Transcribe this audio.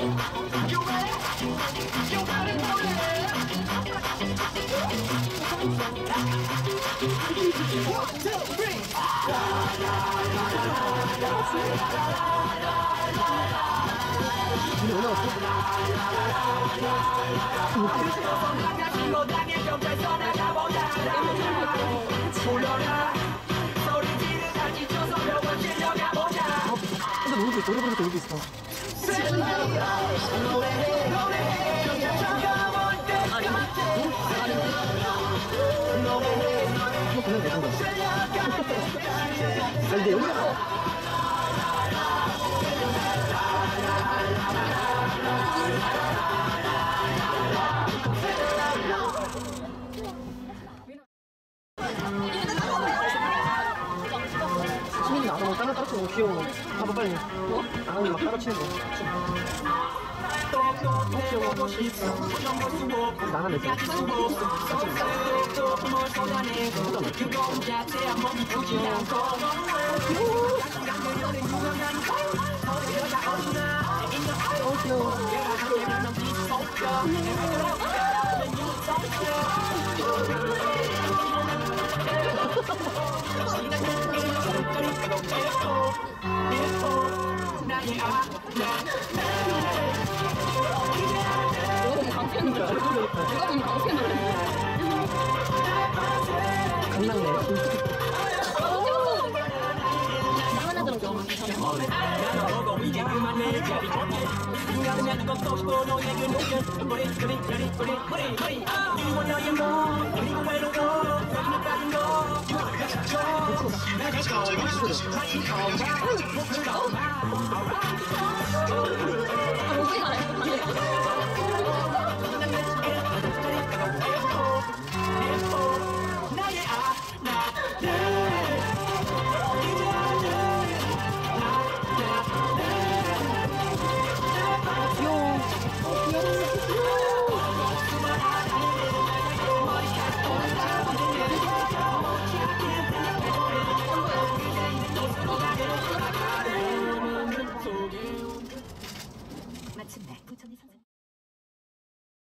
노래 부르니까 여기 있어. 그냥 내는 거야. 아, 이제 여기가. 시민이 나가면 따라 치는 거 귀여워. 봐봐 빨리. 뭐? 나가면 막 따라 치는 거. 귀여워. 나가면 돼.